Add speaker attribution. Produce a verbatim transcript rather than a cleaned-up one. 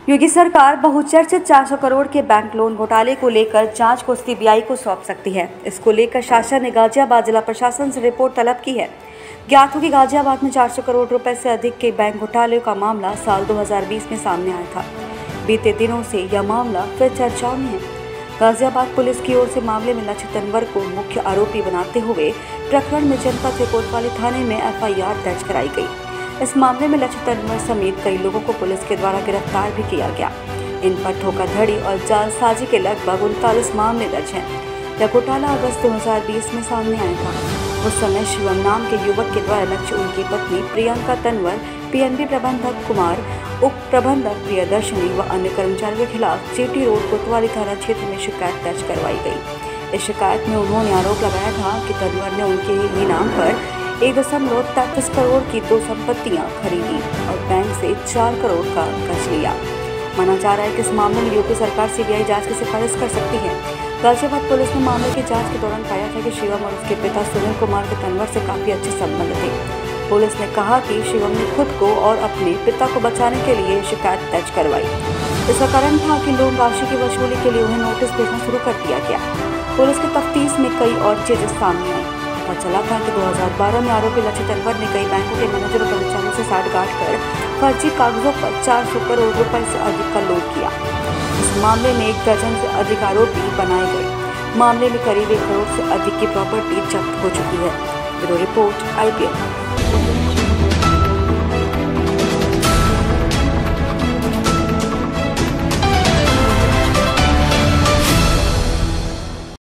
Speaker 1: योगी सरकार बहुचर्चित चार सौ करोड़ के बैंक लोन घोटाले को लेकर जांच को सीबीआई को सौंप सकती है। इसको लेकर शासन ने गाजियाबाद जिला प्रशासन से रिपोर्ट तलब की है। ज्ञात हो कि गाजियाबाद में चार सौ करोड़ रुपए से अधिक के बैंक घोटाले का मामला साल दो हज़ार बीस में सामने आया था। बीते दिनों से यह मामला फिर चर्चाओं में है। गाजियाबाद पुलिस की ओर से मामले में लक्षित तनवर को मुख्य आरोपी बनाते हुए प्रकरण में जनपद के कोतवाली थाने में एफ आई आर दर्ज कराई गई। इस मामले में लक्षित तनवर समेत कई लोगों को पुलिस के द्वारा गिरफ्तार भी किया गया। इन पर धोखाधड़ी और जालसाजी के लगभग उनतालीस मामले दर्ज हैं। यह घोटाला अगस्त दो हज़ार बीस में सामने आया था। उस समय शिवम नाम के युवक के द्वारा लक्ष्य उनकी पत्नी प्रियंका तनवर, पीएनबी प्रबंधक कुमार, उप प्रबंधक प्रियदर्शनी व अन्य कर्मचारियों के खिलाफ जीटी रोड कोतवाली थाना क्षेत्र में शिकायत दर्ज करवाई गई। इस शिकायत में उन्होंने आरोप लगाया था कि तनवर ने उनके ही नाम पर एक दशमलव तैंतीस करोड़ की दो संपत्तियां खरीदी और बैंक से चार करोड़ का कर्ज लिया। माना जा रहा है कि इस मामले में योगी सरकार सीबीआई जांच की सिफारिश कर सकती है। गाजियाबाद पुलिस ने मामले की जांच के दौरान पाया था कि शिवम और उसके पिता सुनील कुमार के तनवर से काफी अच्छे संबंध थे। पुलिस ने कहा कि शिवम ने खुद को और अपने पिता को बचाने के लिए शिकायत दर्ज करवाई। इसका कारण था कि लोन राशि की वसूली के लिए उन्हें नोटिस भेजना शुरू कर दिया गया। पुलिस की तफ्तीश में कई और चीजें सामने आई। पता चला था कि दो हज़ार बारह में आरोपी लक्षित तनवर ने कई बैंकों के मैनेजर और कर्मचारियों से साठगांठ कर फर्जी कागजों पर चार सौ करोड़ रुपए से अधिक का लूट किया। इस मामले में एक दर्जन से अधिक आरोपी बनाए गए। मामले में करीब एक करोड़ से अधिक की प्रॉपर्टी जब्त हो चुकी है। Bureau report I P L.